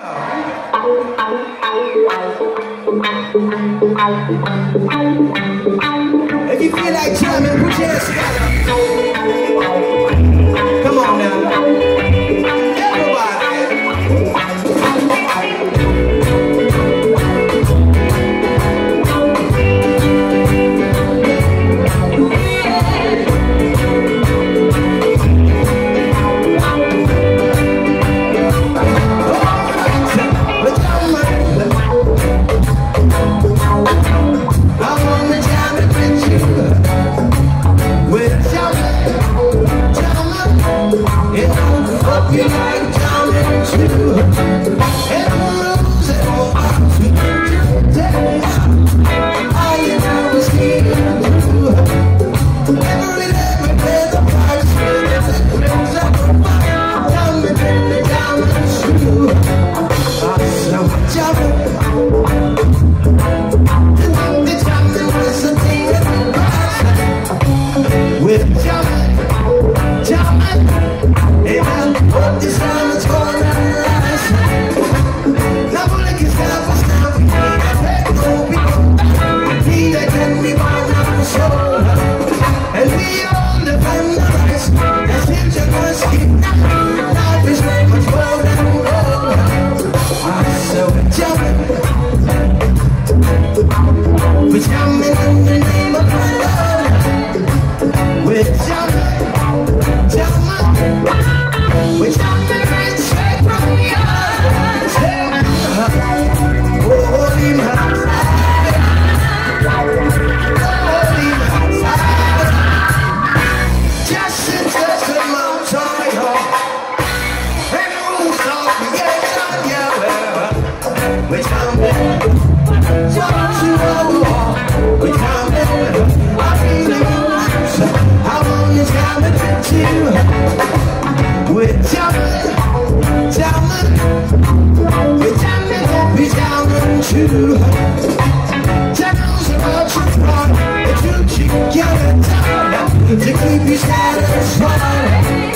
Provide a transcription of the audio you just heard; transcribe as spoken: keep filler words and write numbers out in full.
If you feel like jamming, put your hands together. Come on now. You like jamming too, and the rules that won't box me today. All you know is healing through. Every day we play the parts with the clothes up the fire. Jamming in the jamming too. So jamming, the jamming was the thing that we we're jamming, jamming. But this time it's gonna last. Now we're looking stuff for stuff. We need a back home. We need a can we find out the soul. And we all depend on us. As if you're gonna skip. Life is way much more than gold. So we're jumping. We're jumping in the name of my love. We're jumping, jumping. We're jumping right straight from the eyes. Holy man, holy man, just a touch of my toy, and the rules of the gates on your we're jumping, don't you know? We're jumping, I feel it, I want you jumping too. We're jumping, jumping, we're jumping, we're jumping too. Jamming's about your fun, it's you keep getting down to keep you satisfied.